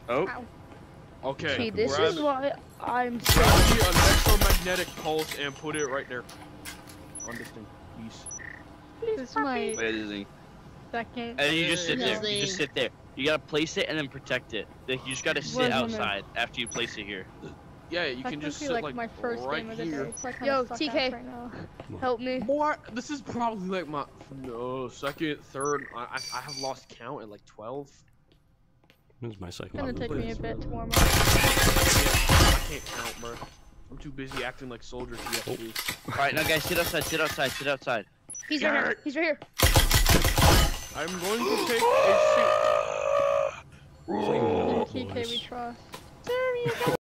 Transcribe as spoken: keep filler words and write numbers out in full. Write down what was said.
Oh. Ow. Okay. See, this grab, is why I'm grab scared. me an electromagnetic pulse and put it right there. On this thing, please. This is my Wait, Disney. second. And you just sit there. Disney. You just sit there. You gotta place it and then protect it. Like, you just gotta sit Where's my outside after you place it here. Yeah, you can just sit like, like my first right game of the here. day. So I Yo, kinda suck T K. ass right now. Help me. More. This is probably like my no second, third. I I, I have lost count at like twelve. This is my second. It's gonna one. take me a bit to warm up. I can't count, bro. I'm too busy acting like soldiers. All right, now guys, sit outside. Sit outside. Sit outside. He's right here. He's right here. I'm going to take a seat. In T K we trust.